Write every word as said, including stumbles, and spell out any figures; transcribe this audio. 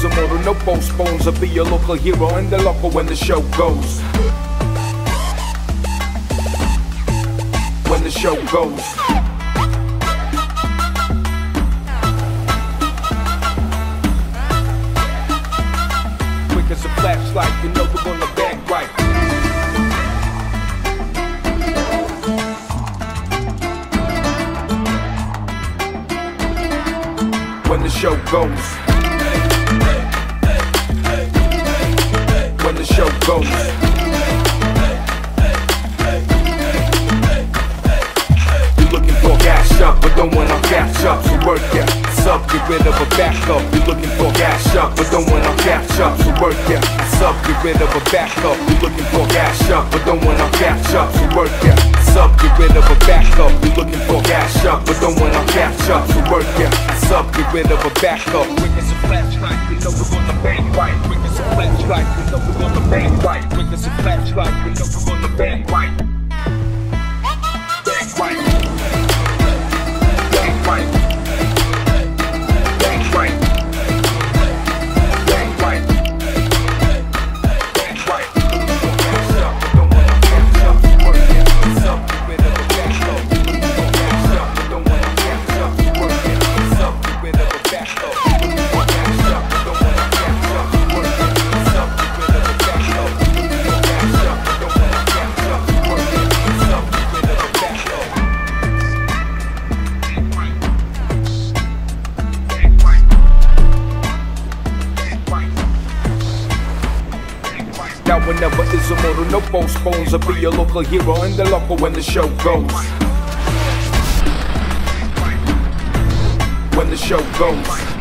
is immortal, no postpones. I'll be your local hero and the local when the show goes. When the show goes. Quick as a flashlight, you know we're gonna bang right. When the show goes. When the show goes. You're looking for gas up, but don't wanna catch up. So work ya, sub, get rid of a backup. You're looking for gas up, but don't wanna catch up. So work ya, sub, get rid of a backup. You're looking for gas up, but don't wanna catch up. So work ya, sub, get rid of a backup. You're looking for gas up, but don't wanna catch up. So work ya, sub, get rid of a backup. Quick as a flashlight, you know we're gonna bang right. Quick as a flashlight, you know we're gonna bang right. Quick as a flashlight, you know we're gonna bang right. Bang right. Bang right. Bang right. Bang right. Bang right. Gas up, but don't wanna catch up. Work it, sub, get rid of a backup. Gas up, but don't wanna catch up. Work it, sub, get rid of a backup. Gas up, but don't wanna catch up. Work it, sub, get rid of a backup. Gas up, but don't wanna catch up. Work it, sub, get rid of a backup. Now whenever is immortal, no postpones. I'll be your local hero and the local when the show goes. When the show goes.